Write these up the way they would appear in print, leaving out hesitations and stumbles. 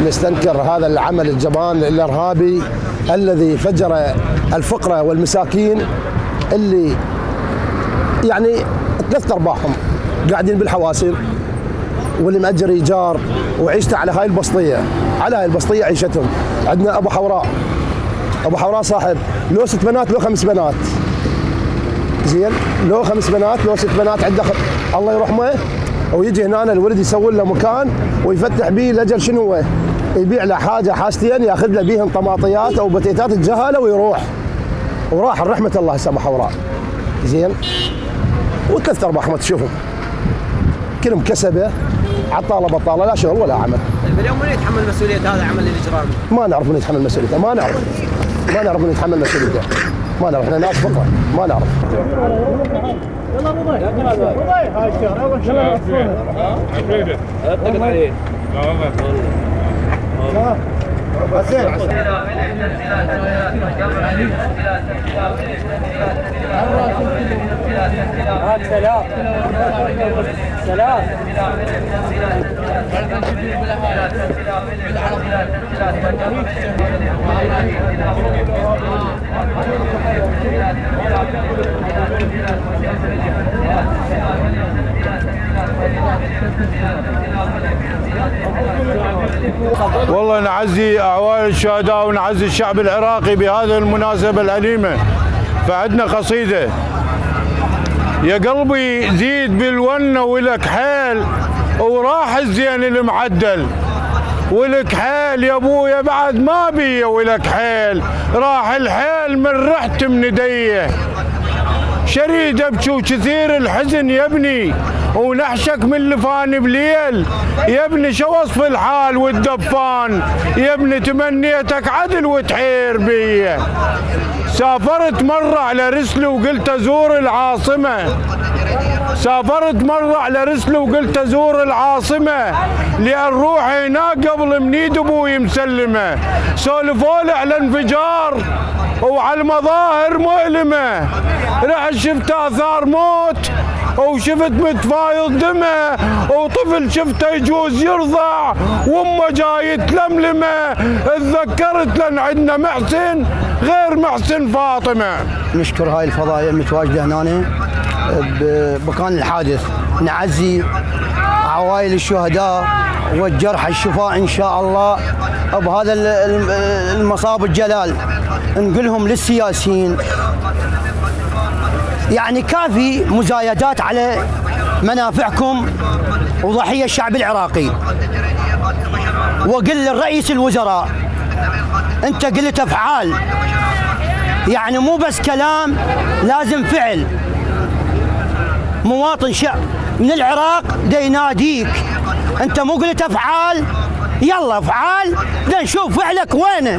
نستنكر هذا العمل الجبان الإرهابي الذي فجر الفقراء والمساكين اللي يعني 3/4 قاعدين بالحواسر، واللي مأجر إيجار وعيشته على هاي البسطية، على هاي البسطية عيشتهم. عندنا أبو حوراء، أبو حوراء صاحب له 6 بنات له 5 بنات، زين، له 5 بنات له 6 بنات، عنده الله يرحمه، ويجي هنا الولد يسوي له مكان ويفتح به لاجل شنو هو؟ يبيع له حاجه حاجتين ياخذ له بيهم طماطيات او بتيتات الجهاله ويروح. وراح رحمه الله هسه ابو حوراء. زين؟ و3/4 ما تشوفهم كلهم كسبه عطاله بطاله، لا شغل ولا عمل. اليوم من يتحمل مسؤوليه هذا العمل الاجرامي؟ ما نعرف من يتحمل مسؤوليته، ما نعرف من يتحمل مسؤوليته، ما نعرف، احنا ناس فقراء ما نعرف. يلا رضي هاي الشهر اول شهر حبيبي اتقل عليه. لا والله حسين سلام سلام والله نعزي أعوائل الشهداء ونعزي الشعب العراقي بهذه المناسبة الأليمة. فعندنا قصيدة: يا قلبي زيد بالونة ولك حيل وراح الزين المعدل، ولك حيل يا ابويا بعد ما بي ولك حيل، راح الحيل من رحت من يديه، شريد ابكي وكثير الحزن يا ابني، ونحشك من لفان بليل، يا ابني شو وصف الحال والدفان، يا ابني تمنيتك عدل وتحير بيه. سافرت مرة على رسلي وقلت ازور العاصمة، سافرت مرة على رسلي وقلت ازور العاصمة، لأن روح هناك قبل منيد ابوي مسلمة، سولفولي على انفجار وعلى المظاهر مؤلمة، رحت شفت اثار موت وشفت متفايض دمه، وطفل شفته يجوز يرضع وامه جاي تلملمه، تذكرت لان عندنا محسن غير محسن فاطمه. نشكر هاي الفضائيه المتواجده هنا بمكان الحادث، نعزي عوائل الشهداء والجرحى الشفاء ان شاء الله بهذا المصاب الجلال. نقولهم للسياسيين يعني كافي مزايدات على منافعكم وضحيه الشعب العراقي. وقل للرئيس الوزراء انت قلت افعال، يعني مو بس كلام، لازم فعل. مواطن شعب من العراق دا يناديك، انت مو قلت افعال، يلا افعال، دا نشوف فعلك وينه،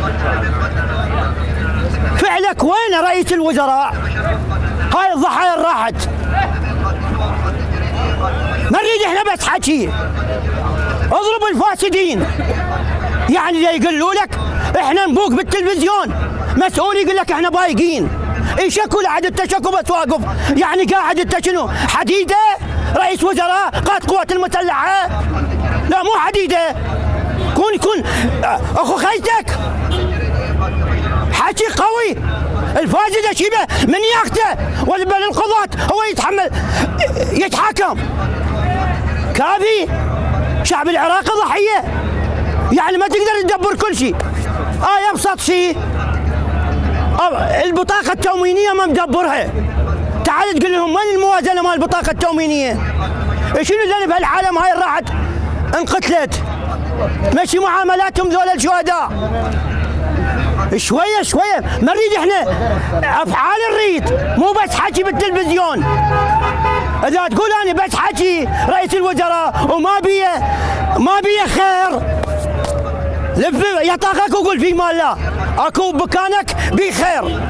فعلك وينه رئيس الوزراء؟ هاي الضحايا راحت، ما نريد احنا بس حكي، اضرب الفاسدين. يعني يقولوا لك احنا نبوق بالتلفزيون، مسؤول يقول لك احنا بايقين، يشكوا لحد التشكوا بس واقف، يعني قاعد انت شنو حديده؟ رئيس وزراء قائد القوات المسلحه؟ لا مو حديده، كون اخو خيتك، حكي قوي. الفاسد شيبه من ياخته ولا بل القضاة هو يتحاكم. كافي، شعب العراق ضحيه، يعني ما تقدر تدبر كل شيء. ابسط شيء البطاقه التموينيه ما مدبرها، تعال تقول لهم وين الموازنه مال البطاقه التموينيه؟ شنو ذنب هالعالم هاي راحت انقتلت؟ ماشي معاملاتهم ذول الشهداء. شويه شويه، ما نريد احنا افعال، نريد مو بس حكي بالتلفزيون. اذا تقول انا بس حكي رئيس الوزراء وما بيه خير، لف يطاقك وقول في مال الله اكو بمكانك بخير.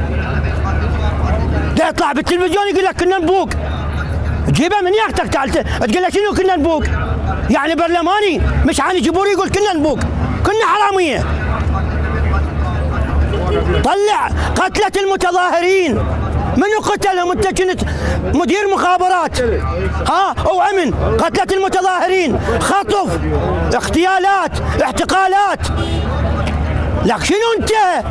دا يطلع بالتلفزيون يقول لك كنا نبوق، تجيبه من ياختك تعال تقول له شنو كنا نبوق؟ يعني برلماني مش عاني جبوري يقول كنا نبوق، كنا حراميه. طلع قتلة المتظاهرين منو قتلهم؟ انت كنت مدير مخابرات وامن، قتلت المتظاهرين، خطف، اغتيالات، اعتقالات. لك شنو انت؟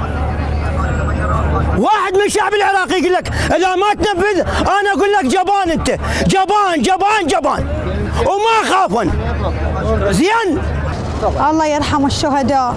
واحد من الشعب العراقي يقول لك اذا ما تنفذ انا اقول لك جبان، انت جبان جبان جبان وما خافن. زين الله يرحم الشهداء.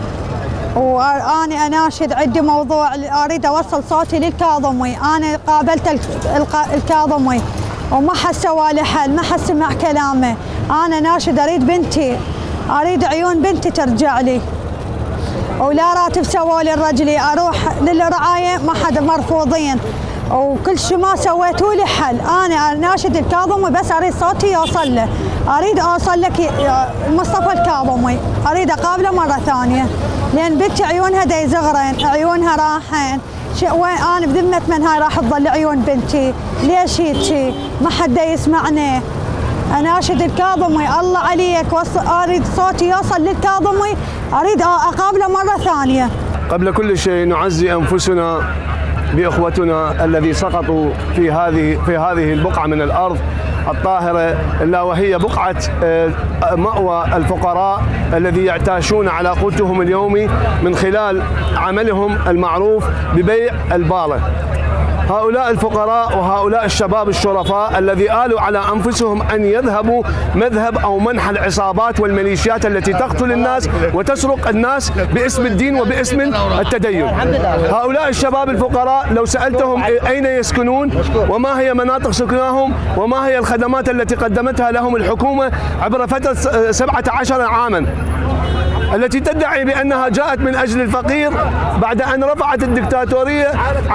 وأنا أناشد عندي موضوع أريد أوصل صوتي للكاظمي. أنا قابلت الكاظمي وما حد سوى لي حل، ما حد سمع كلامه. أنا ناشد أريد بنتي، أريد عيون بنتي ترجع لي، ولا راتب سووا لي الرجلي، أروح للرعاية ما حد مرفوضين، وكل شيء ما سويتوا لي حل. أنا ناشد الكاظمي بس أريد صوتي يوصل له، أريد أوصل لك مصطفى الكاظمي، أريد أقابله مرة ثانية لأن بنتي عيونها دا يزغرن، عيونها راحين. وين أنا بذمة من هاي راح تظل عيون بنتي؟ ليش هيك؟ ما حد يسمعني. أناشد الكاظمي الله عليك، أريد صوتي يوصل للكاظمي، أريد أقابله مرة ثانية. قبل كل شيء نعزي أنفسنا بإخوتنا الذي سقطوا في هذه البقعة من الأرض الطاهرة، إلا وهي بقعة مأوى الفقراء الذي يعتاشون على قوتهم اليومي من خلال عملهم المعروف ببيع البالة. هؤلاء الفقراء وهؤلاء الشباب الشرفاء الذي آلوا على أنفسهم أن يذهبوا مذهب أو منحى العصابات والميليشيات التي تقتل الناس وتسرق الناس باسم الدين وباسم التدين. هؤلاء الشباب الفقراء لو سألتهم أين يسكنون وما هي مناطق سكنهم وما هي الخدمات التي قدمتها لهم الحكومة عبر فترة 17 عاما التي تدعي بأنها جاءت من أجل الفقير بعد أن رفعت الدكتاتورية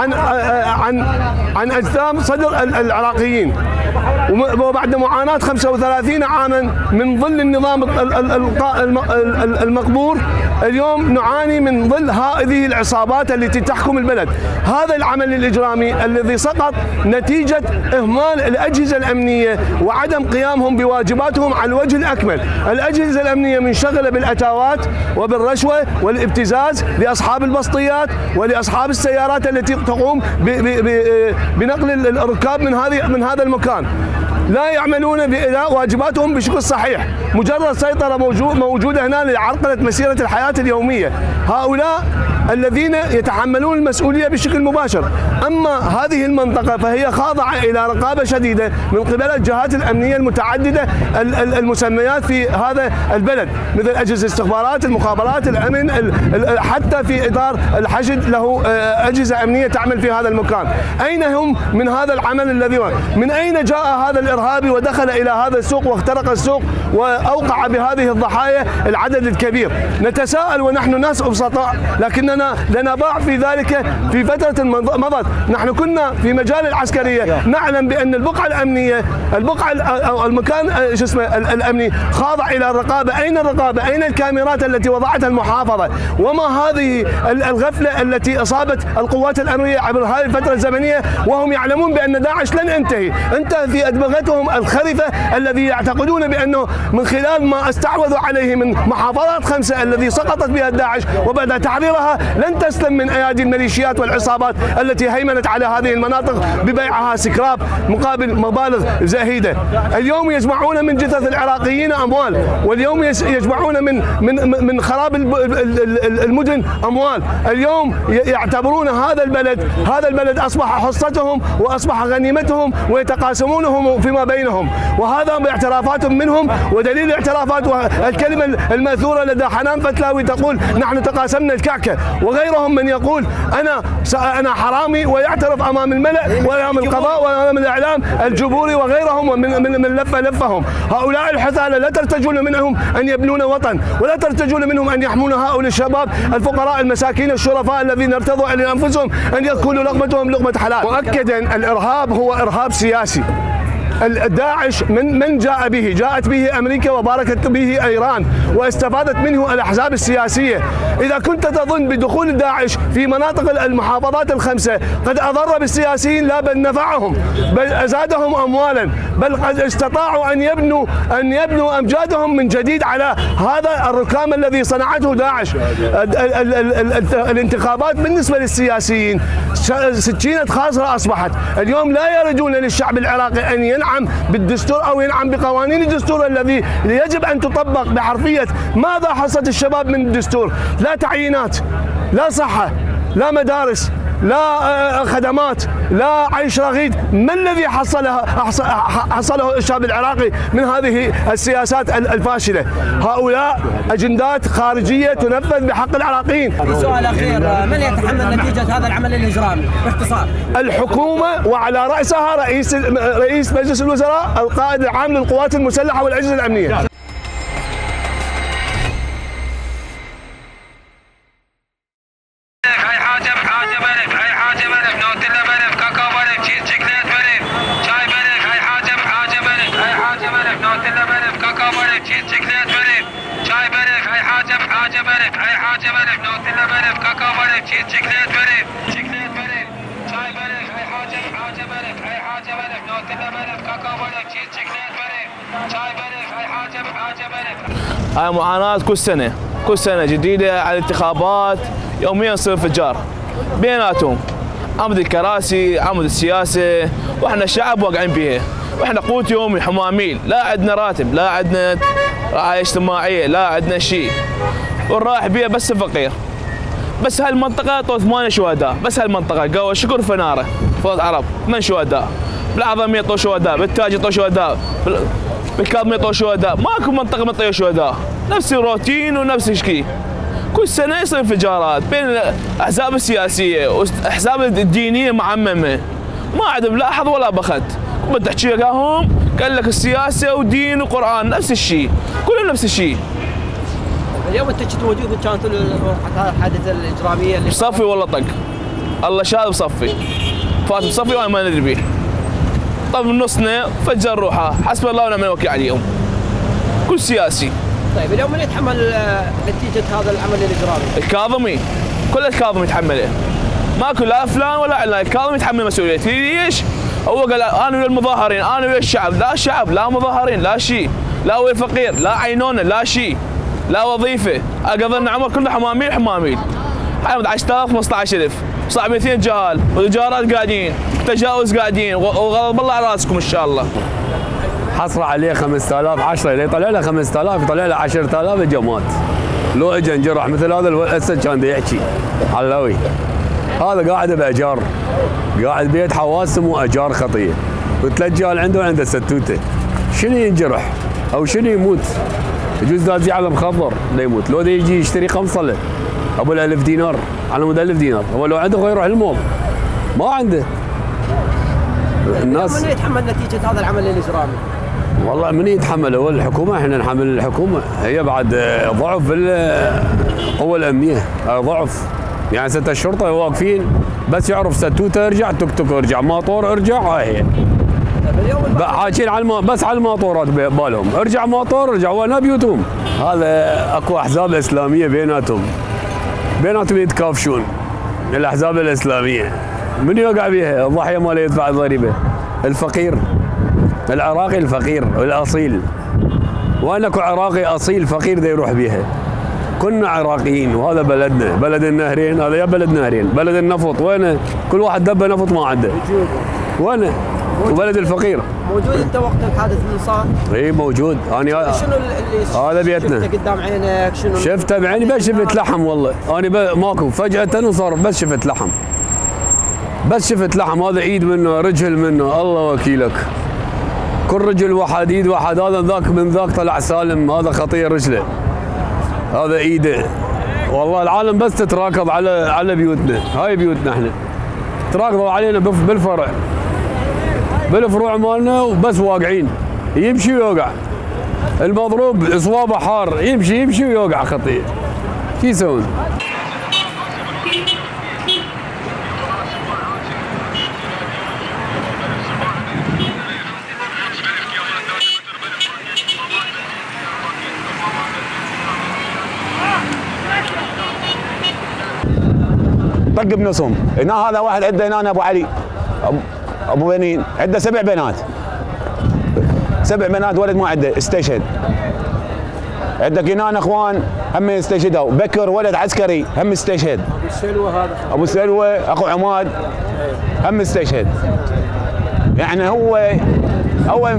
عن أجسام صدر العراقيين، وبعد معاناة 35 عاما من ظل النظام المقبور، اليوم نعاني من ظل هذه العصابات التي تحكم البلد. هذا العمل الإجرامي الذي سقط نتيجة إهمال الأجهزة الأمنية وعدم قيامهم بواجباتهم على الوجه الأكمل. الأجهزة الأمنية منشغلة بالأتاوات وبالرشوة والابتزاز لأصحاب البسطيات ولأصحاب السيارات التي تقوم بنقل الركاب من هذا المكان. لا يعملون بإداء واجباتهم بشكل صحيح، مجرد سيطرة موجودة هنا لعرقلة مسيرة الحياة اليومية. هؤلاء الذين يتحملون المسؤولية بشكل مباشر. أما هذه المنطقة فهي خاضعة إلى رقابة شديدة من قبل الجهات الأمنية المتعددة المسميات في هذا البلد، مثل أجهزة الاستخبارات، المخابرات، الأمن، حتى في إطار الحشد له أجهزة أمنية تعمل في هذا المكان. أين هم من هذا العمل الذي من أين جاء هذا الإرهابي ودخل إلى هذا السوق واخترق السوق وأوقع بهذه الضحايا العدد الكبير؟ نتساءل ونحن ناس بسطاء، لكننا لنا باع في ذلك في فترة مضت. نحن كنا في مجال العسكرية نعلم بأن البقعة الأمنية، البقعة أو المكان الأمني خاضع إلى الرقابة. أين الرقابة؟ أين الكاميرات التي وضعتها المحافظة؟ وما هذه الغفلة التي أصابت القوات الأمنية عبر هذه الفترة الزمنية وهم يعلمون بأن داعش لن ينتهي؟ انتهى في أدمغتهم الخرفة الذي يعتقدون بأنه من خلال ما استعوذوا عليه من محافظات 5 الذي سقطت بها داعش وبعد تحريرها لن تسلم من أيادي الميليشيات والعصابات التي هيمنت على هذه المناطق ببيعها سكراب مقابل مبالغ زهيدة. اليوم يجمعون من جثث العراقيين أموال، واليوم يجمعون من خراب المدن أموال. اليوم يعتبرون هذا البلد أصبح حصتهم وأصبح غنيمتهم ويتقاسمونه فيما بينهم، وهذا باعترافات منهم. ودليل الاعترافات والكلمة الماثورة لدى حنان فتلاوي تقول نحن تقاسمنا الكعكة، وغيرهم من يقول أنا حرامي ويعترف أمام الملأ وأمام القضاء وأمام الإعلام الجبوري وغيرهم من لفهم. هؤلاء الحثالة لا ترتجون منهم أن يبنون وطن، ولا ترتجون منهم أن يحمون هؤلاء الشباب الفقراء المساكين الشرفاء الذين ارتضوا على أنفسهم أن يأكلوا لقمتهم لقمة حلال. مؤكدا الإرهاب هو إرهاب سياسي، داعش من جاء به؟ جاءت به أمريكا وباركت به إيران واستفادت منه الأحزاب السياسية. إذا كنت تظن بدخول داعش في مناطق المحافظات الخمسة قد أضر بالسياسيين، لا بل نفعهم، بل أزادهم أموالا، بل قد استطاعوا أن يبنوا أمجادهم من جديد على هذا الركام الذي صنعته داعش. الانتخابات بالنسبة للسياسيين سكينة خاصرة أصبحت. اليوم لا يريدون للشعب العراقي أن ينعم بالدستور أو ينعم بقوانين الدستور الذي يجب أن تطبق بحرفية. ماذا حصلت الشباب من الدستور؟ لا تعيينات، لا صحة، لا مدارس، لا خدمات، لا عيش رغيد. ما الذي حصله الشعب العراقي من هذه السياسات الفاشلة؟ هؤلاء أجندات خارجية تنفذ بحق العراقيين. في سؤال أخير، من يتحمل نتيجة هذا العمل الإجرامي باختصار؟ الحكومة، وعلى رأسها رئيس مجلس الوزراء القائد العام للقوات المسلحة والأجهزة الأمنية. هاي معاناة كل سنة جديدة على الانتخابات، يوميا يصير انفجار بيناتهم، عمود الكراسي، عمود السياسة، واحنا الشعب واقعين بيها، واحنا قوت يومي حماميل، لا عندنا راتب، لا عندنا رعاية اجتماعية، لا عندنا شيء، والرايح بيها بس الفقير. بس هالمنطقة طول 8 شهداء، بس هالمنطقة قوة شكر فنارة، فوض عرب 8 شهداء، بالعظمية طول شهداء، بالتاج طول شهداء، بالكاظمية طول شهداء، ماكو منطقة ما طيب شهداء، نفس الروتين ونفس الشيء. كل سنة يصير انفجارات بين الأحزاب السياسية والأحزاب الدينية معممة، ما عندهم لا حظ ولا بخت. بتحكي لهم قال لك السياسة ودين وقرآن نفس الشيء، كلهم نفس الشيء. اليوم انت كنت موجود وكانت الحادثة الإجرامية اللي بصفي والله طق، الله شاهد بصفي، فات بصفي وانا ما ندري بيه. طب من نصنا فجر روحه، حسب الله ونعم الوكيل عليهم. كل سياسي. طيب اليوم من يتحمل نتيجة هذا العمل الإجرامي؟ الكاظمي، كل الكاظمي يتحمله. ماكو لا فلان ولا علان، الكاظمي يتحمل مسؤوليته. ليش؟ هو قال انا ويا المظاهرين، انا ويا الشعب، لا شعب، لا مظاهرين، لا شيء، لا ويا الفقير، لا عينونه، لا شيء، لا وظيفه، قضينا عمر كله حماميل حماميل. 10,000 15,000 صعب 200 جهال، والجارات قاعدين، تجاوز قاعدين، وغضب الله على راسكم ان شاء الله. حصر عليه 5000 10 اللي يطلع له 5000 يطلع له 10,000 جماد. لو اجى انجرح مثل هذا الاسد كان يحكي علوي. هذا قاعد باجار، قاعد بيت حواسم واجار خطيه، وتلجال عنده ستوته. شنو ينجرح او شنو يموت؟ يجوز لازم على مخضر لا يموت، لو يجي يشتري قمصله ابو ال1000 دينار على مود 1000 دينار، هو لو عنده يروح المول ما عنده. الناس من يتحمل نتيجة هذا العمل الإجرامي؟ والله من يتحمل؟ هو الحكومة، احنا نحمل الحكومة، هي بعد ضعف في القوة الأمنية، ضعف. يعني ستة الشرطة واقفين بس يعرف ستوته ارجع، توك توك ارجع، ماطور ارجع، هاي حاكين على بس على الماطورات بالهم، ارجع ماطور ارجع، وين بيوتهم؟ هذا اكو احزاب اسلاميه بيناتهم يتكافشون. الاحزاب الاسلاميه من يوقع بيها؟ الضحيه ماله يدفع الضريبه، الفقير العراقي، الفقير الاصيل. وين اكو عراقي اصيل فقير دا يروح بيها؟ كنا عراقيين، وهذا بلدنا، بلد النهرين، هذا يا بلد نهرين، بلد النفط، وينه؟ كل واحد دبه نفط ما عنده. وينه؟ وبلد الفقير. موجود انت وقت الحادث اللي صار؟ اي موجود، انا شنو اللي هذا بيتنا شفته قدام عينك؟ شنو شفته بعيني؟ بس شفت لحم والله، انا ماكو فجأة وصار بس شفت لحم. بس شفت لحم، هذا ايد منه، رجل منه، الله وكيلك. كل رجل واحد، ايد واحد، هذا ذاك من ذاك طلع سالم، هذا خطير رجله. هذا ايده. والله العالم بس تتراكض على بيوتنا، هاي بيوتنا احنا. تراكضوا علينا بالفرع. بالفروع مالنا وبس واقعين، يمشي ويوقع. المضروب اصوابه حار، يمشي ويوقع خطير. شو يسوون؟ طق بنصهم. هنا هذا واحد عنده هنا ابو علي ابو بنين عنده 7 بنات، 7 بنات ولد ما عنده استشهد. عندك هنا اخوان هم استشهدوا، بكر ولد عسكري هم استشهد. ابو السلوى هذا ابو السلوى اخو عماد هم استشهد. يعني هو اول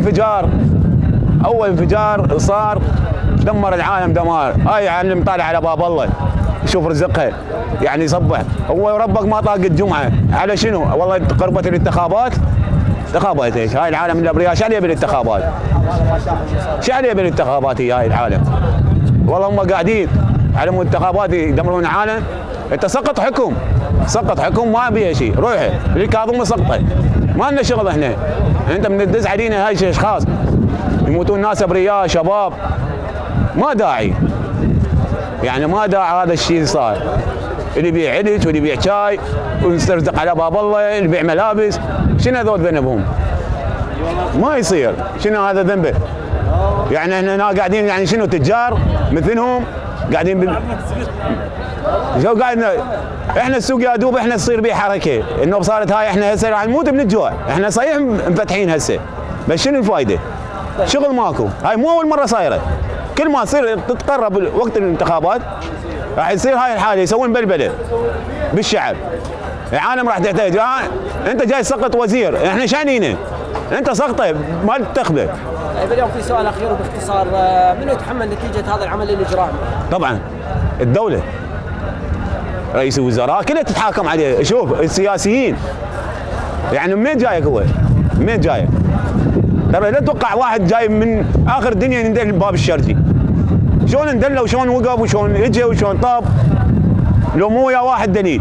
انفجار صار دمر العالم دمار. هاي عالم طالع على باب الله يشوف رزقها، يعني يصبح. هو ربك ما طاق الجمعه على شنو؟ والله قربت الانتخابات. انتخابات ايش؟ هاي العالم الابرياء شو عليه بالانتخابات؟ شو عليه بالانتخابات هاي العالم؟ والله هم قاعدين على الانتخابات يدمرون العالم. انت سقط حكم ما بيها شيء، روحه للكاظمي سقطه، ما لنا شغل احنا. انت من تدز علينا هاي اشخاص يموتون ناس ابرياء شباب، ما داعي، يعني ما داعي هذا الشيء صار. اللي يبيع علج واللي يبيع شاي ويسترزق على باب الله، اللي يبيع ملابس، شنو هذول ذنبهم؟ ما يصير، شنو هذا ذنبه؟ يعني احنا هنا قاعدين يعني شنو تجار مثلهم قاعدين شو قاعدين احنا السوق يا دوب احنا تصير به حركه، انه صارت هاي احنا هسه راح نموت من الجوع، احنا صحيح مفتحين هسه، بس شنو الفائده؟ شغل ماكو، هاي مو اول مره صايره، كل ما تصير تتقرب وقت الانتخابات راح يصير هاي الحاله، يسوون بلبله بالشعب. العالم راح تحتاج انت جاي سقط وزير، احنا شانينا؟ انت سقطه ما تتخذه. طيب اليوم في سؤال اخير وباختصار، من يتحمل نتيجه هذا العمل الاجرامي؟ طبعا الدوله، رئيس الوزراء كلها تتحاكم عليه. شوف السياسيين يعني منين جايك هو؟ منين جايك؟ ترى لا تتوقع واحد جاي من اخر الدنيا يندل الباب الشرقي. شلون اندله وشلون وقف وشلون اجى وشلون طاب، لو مو ويا واحد دليل.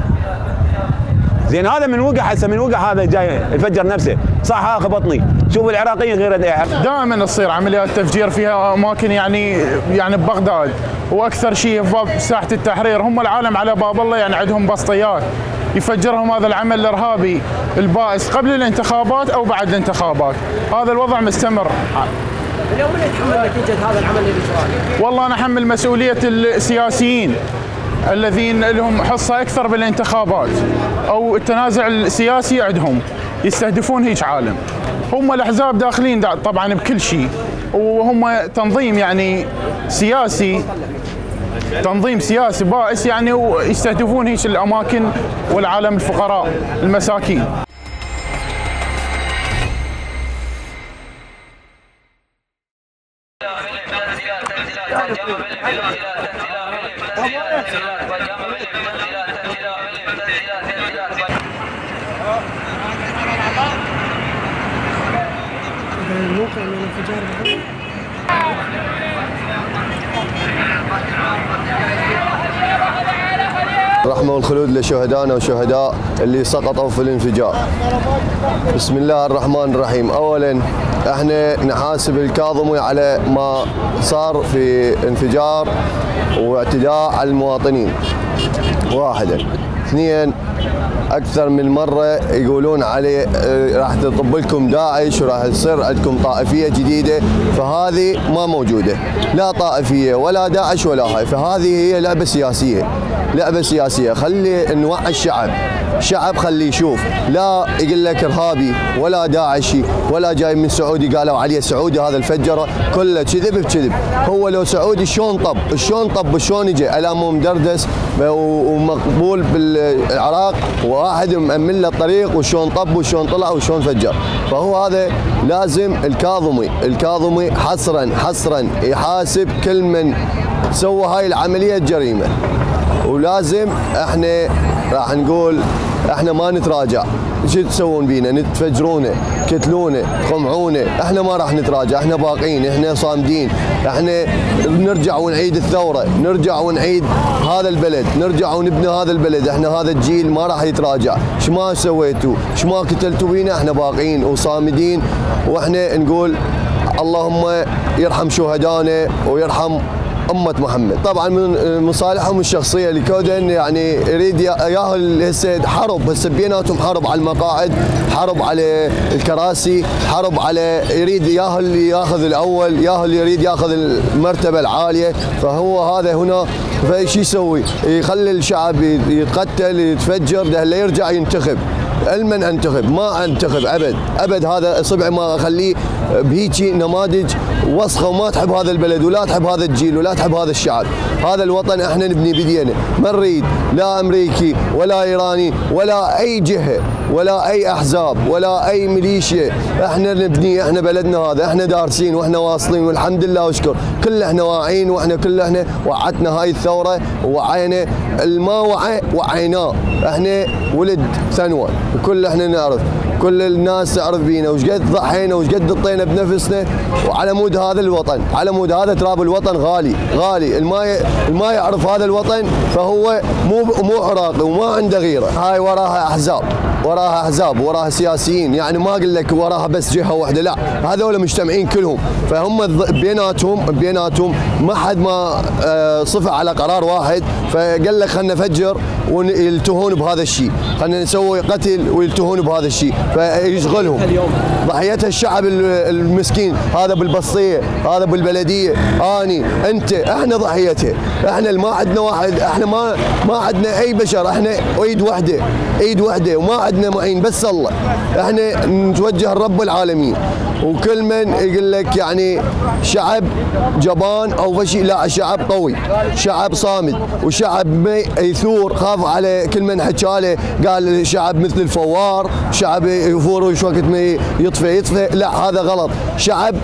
زين هذا من وقع هسه من وقع هذا جاي الفجر نفسه، صح اخي بطني. شوف العراقيين غير دائما تصير عمليات تفجير فيها اماكن يعني ببغداد، واكثر شيء في باب ساحه التحرير. هم العالم على باب الله يعني عندهم بسطيات يفجرهم هذا العمل الارهابي البائس قبل الانتخابات او بعد الانتخابات. هذا الوضع مستمر. اليوم من يتحمل نتيجه هذا العمل الاجرامي؟ والله انا احمل مسؤوليه السياسيين الذين لهم حصه اكثر بالانتخابات او التنازع السياسي عندهم، يستهدفون هيك عالم. هم الاحزاب داخلين طبعا بكل شيء، وهم تنظيم يعني سياسي، تنظيم سياسي بائس يعني، ويستهدفون هيك الاماكن والعالم الفقراء المساكين. الرحمة والخلود لشهدائنا وشهداء اللي سقطوا في الانفجار. بسم الله الرحمن الرحيم. اولا احنا نحاسب الكاظمي على ما صار في انفجار واعتداء على المواطنين، واحدا. اثنين، اكثر من مره يقولون عليه راح تطب لكم داعش وراح تصير عندكم طائفيه جديده، فهذه ما موجوده، لا طائفيه ولا داعش ولا هاي، فهذه هي لعبه سياسيه، لعبه سياسيه. خلي نوعي الشعب خليه يشوف، لا يقول لك ارهابي ولا داعشي ولا جاي من سعودي قالوا عليه سعودي هذا الفجره، كله كذب بكذب. هو لو سعودي شلون طب وشلون اجى على مو مدردس ومقبول بالعراق، واحد مأمن له الطريق وشلون طب وشلون طلع وشلون فجر. فهو هذا لازم الكاظمي حصرا يحاسب كل من سوى هاي العمليه الجريمه، ولازم احنا راح نقول احنا ما نتراجع. شو تسوون بينا؟ تفجرونا، كتلونا، قمعونا، احنا ما راح نتراجع، احنا باقين، احنا صامدين، احنا نرجع ونعيد الثوره، نرجع ونعيد هذا البلد، نرجع ونبني هذا البلد، احنا هذا الجيل ما راح يتراجع. شو ما سويتوا، شو ما قتلتوا بينا، احنا باقين وصامدين، واحنا نقول اللهم يرحم شهدائنا ويرحم أمة محمد. طبعا من مصالحهم الشخصية لكودن يعني يريد ياهل هسه حرب، هسه بيناتهم حرب على المقاعد، حرب على الكراسي، حرب على يريد ياهل ياخذ الأول، ياهل يريد ياخذ المرتبة العالية. فهو هذا هنا فايش يسوي؟ يخلي الشعب يتقتل يتفجر، ده يرجع ينتخب. علما انتخب ما انتخب ابد هذا اصبعي ما اخليه بهيجي نماذج وسخه وما تحب هذا البلد ولا تحب هذا الجيل ولا تحب هذا الشعب. هذا الوطن احنا نبني بدينا، ما نريد لا امريكي ولا ايراني ولا اي جهه ولا اي احزاب ولا اي ميليشيا، احنا نبني، احنا بلدنا هذا، احنا دارسين واحنا واصلين والحمد لله واشكر، كل احنا واعيين واحنا كل احنا وعتنا هاي الثوره ووعينا، الما وعيناه، احنا ولد ثنوه وكل احنا نعرف، كل الناس تعرف بينا وش قد ضحينا وش قد ضطينا بنفسنا وعلى مود هذا الوطن، على مود هذا تراب الوطن غالي، الما يعرف هذا الوطن فهو مو عراقي وما عنده غيره. هاي وراها احزاب وراها سياسيين، يعني ما اقول لك وراها بس جهه واحده، لا هذول مجتمعين كلهم، فهم بيناتهم ما حد ما صفى على قرار واحد فقال لك خلينا نفجر ويلتهون بهذا الشيء، خلينا نسوي قتل ويلتهون بهذا الشيء، فيشغلهم. ضحيتها الشعب المسكين، هذا بالبسطيه، هذا بالبلديه، انت، احنا ضحيتها، احنا ما عندنا واحد، احنا ما عندنا اي بشر، احنا ايد واحده وما عندنا معين بس الله، احنا نتوجه لرب العالمين. وكل من يقول لك يعني شعب جبان او فشي، لا شعب قوي، شعب صامد، وشعب ما يثور، خاف على كل من حكى له قال شعب مثل الفوار، شعب يفور وش وقت ما يطفئ، لا هذا غلط، شعب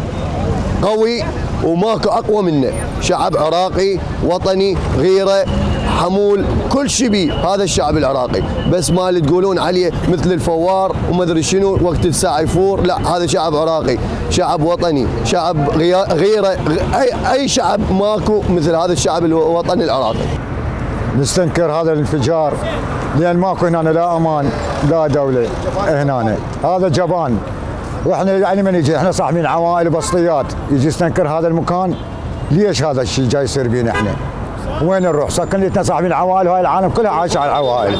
قوي وماكو اقوى منه، شعب عراقي وطني غيره حمول كل شيء بيه، هذا الشعب العراقي، بس ما اللي تقولون عليه مثل الفوار وما ادري شنو وقت الساعه يفور، لا هذا شعب عراقي، شعب وطني، شعب غيره، اي شعب ماكو مثل هذا الشعب الوطني العراقي. نستنكر هذا الانفجار لان ماكو هنا لا امان لا دوله هنا، هذا جبان، واحنا يعني من يجي احنا صاحبين عوائل بسطيات يجي يستنكر هذا المكان، ليش هذا الشيء جاي يصير بينا احنا؟ وين نروح؟ سكنتنا صاحبين عوائل وهاي العالم كلها عايشه على العوائل،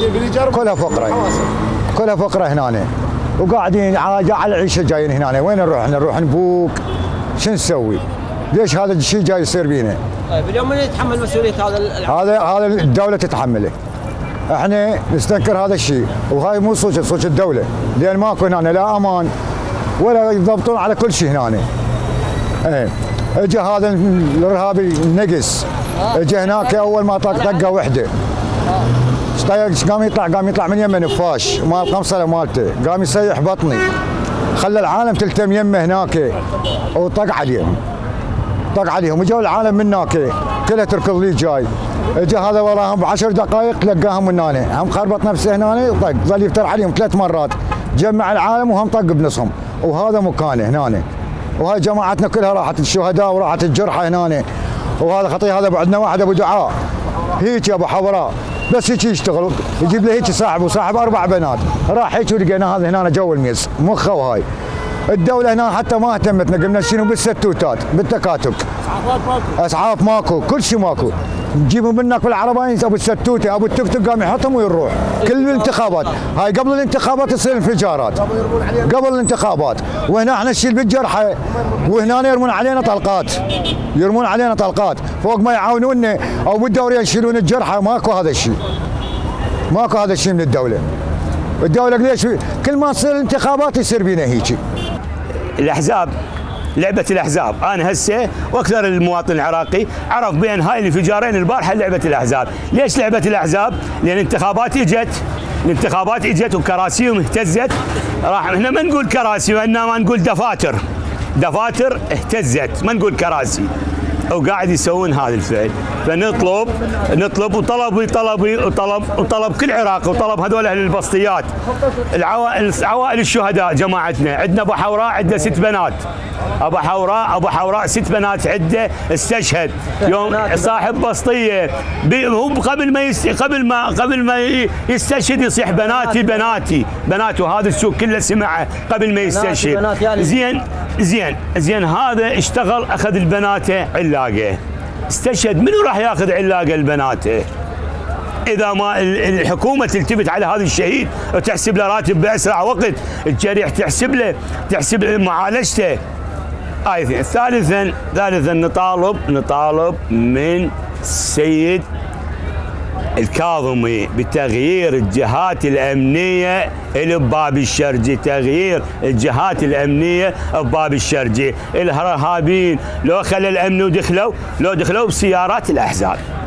كلها فقره هنا، وقاعدين على العيشه جايين هنا، وين نروح نبوك؟ شو نسوي؟ ليش هذا الشيء جاي يصير بينا؟ طيب اليوم من يتحمل مسؤوليه هذا الدوله تتحمله. احنا نستنكر هذا الشيء، وهاي مو صوت الدوله، لان ماكو هنا لا امان ولا يضبطون على كل شيء هنا. اجى هذا الارهابي النقص، اجى هناك اول ما طقه وحده، قام يطلع من يمه نفاش مال القمصله مالته، قام يسيح بطني، خلى العالم تلتم يمه هناك وطق عليهم، اجوا العالم من هناك كلها تركض لي جاي، اجى هذا وراهم ب10 دقائق تلقاهم من هنا، هم خربط نفسه هنا وطق، ظل يفتر عليهم 3 مرات، جمع العالم وهم طق بنصهم، وهذا مكانه هنا، وهاي جماعتنا كلها راحت الشهداء وراحت الجرحى هنا، وهذا خطيه، هذا عندنا واحد ابو دعاء هيك ابو حوراء بس هيك يشتغل، يجيب له هيك صاحب 4 بنات، راح هيك ولقينا هذا هنا جو الميز مخه. وهاي الدوله هنا حتى ما اهتمتنا، قلنا شنو بالستوتات بالتكاتك، اسعاف ماكو، كل شيء ماكو، نجيبهم منك بالعربين ابو الستوته ابو التوك توك قام يحطهم ويروح. كل الانتخابات هاي قبل الانتخابات تصير انفجارات، قبل الانتخابات، وهنا احنا نشيل بالجرحى، وهنا يرمون علينا طلقات، فوق ما يعاونونا او بالدوريه يشيلون الجرحى، ماكو هذا الشيء من الدوله ليش كل ما تصير الانتخابات يصير بينا هيك؟ الاحزاب، لعبه الاحزاب، انا هسه واكثر المواطن العراقي عرف بين هاي الانفجارين البارحه لعبه الاحزاب، ليش لعبه الاحزاب؟ لان الانتخابات اجت وكراسيهم اهتزت، راح احنا ما نقول كراسي وانما نقول دفاتر اهتزت، ما نقول كراسي، وقاعد يسوون هذا الفعل، فنطلب وطلب كل عراق، وطلب هذول اهل البسطيات، عوائل الشهداء جماعتنا، عندنا ابو حوراء عنده 6 بنات، ابو حوراء 6 بنات عنده استشهد، يوم صاحب بسطيه هو قبل ما يستشهد يصيح بناتي، وهذا السوق كله سمعه قبل ما يستشهد. زين هذا اشتغل اخذ البنات علاقه، استشهد، منو راح ياخذ علاقه البنات؟ اذا ما الحكومه تلتفت على هذا الشهيد وتحسب له راتب باسرع وقت، الجريح تحسب له معالجته. ثالثا نطالب من السيد الكاظمي بتغيير الجهات الأمنية بباب الشرجي، تغيير الجهات الأمنية بباب الشرجي. الإرهابيين لو خلى الأمن ودخلوا، لو دخلوا بسيارات الأحزاب.